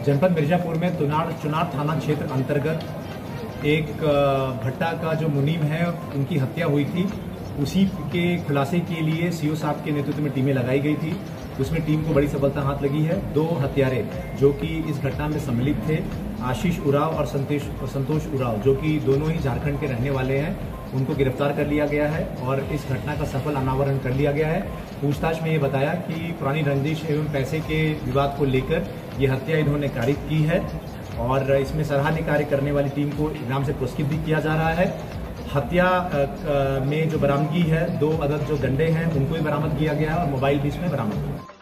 जनपद मिर्जापुर में चुनार थाना क्षेत्र अंतर्गत एक भट्टा का जो मुनीम है उनकी हत्या हुई थी। उसी के खुलासे के लिए सीओ साहब के नेतृत्व में टीमें लगाई गई थी। उसमें टीम को बड़ी सफलता हाथ लगी है। 2 हत्यारे जो कि इस घटना में सम्मिलित थे, आशीष उराव और संतोष उराव, जो कि दोनों ही झारखंड के रहने वाले हैं, उनको गिरफ्तार कर लिया गया है और इस घटना का सफल अनावरण कर लिया गया है। पूछताछ में ये बताया कि पुरानी रंजिश एवं पैसे के विवाद को लेकर ये हत्या इन्होंने कारित की है और इसमें सराहनीय कार्य करने वाली टीम को इनाम से पुरस्कृत भी किया जा रहा है। हत्या में जो बरामदगी है, 2 अदद जो गंडे हैं उनको भी बरामद किया गया है और मोबाइल भी इसमें बरामद हुआ।